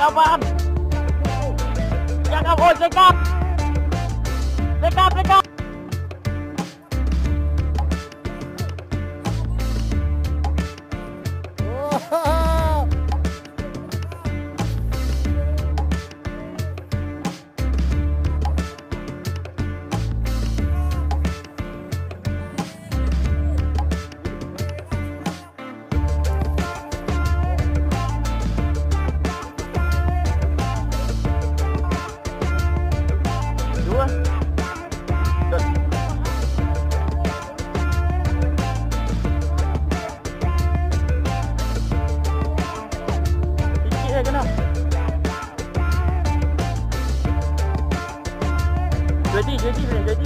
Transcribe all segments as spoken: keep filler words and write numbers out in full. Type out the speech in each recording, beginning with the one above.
kawan. Jangan oh sekap. Sekap, sekap. Jadi, jadi, jadi.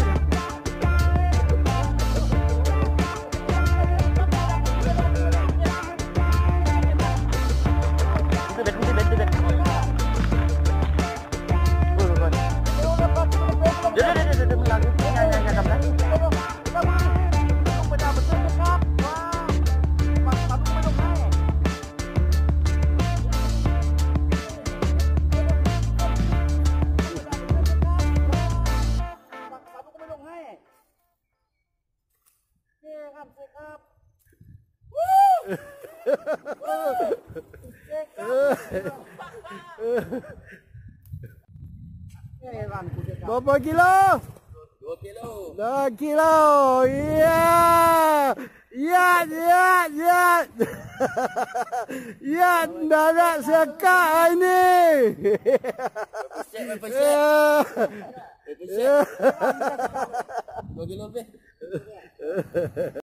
Sekap. Berapa kilo? Dua kilo. Dua kilo. Ya. Ya, ya, ya. Ya, dah nak sekak ini. Berapa set? Berapa set? Dua kilo lebih.